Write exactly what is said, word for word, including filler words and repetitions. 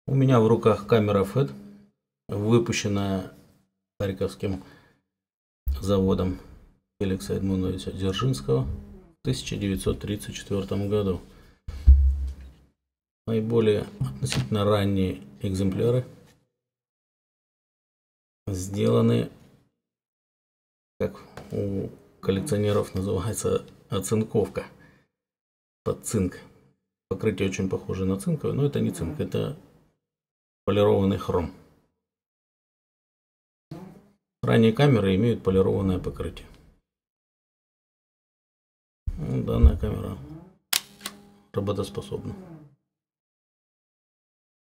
У меня в руках камера эф и ди, выпущенная Харьковским заводом Феликса Эдмундовича Дзержинского в тысяча девятьсот тридцать четвёртом году. Наиболее относительно ранние экземпляры сделаны, как у коллекционеров называется, оцинковка под цинк. Покрытие очень похоже на цинковое, но это не цинк, это полированный хром. Ранние камеры имеют полированное покрытие. Данная камера работоспособна.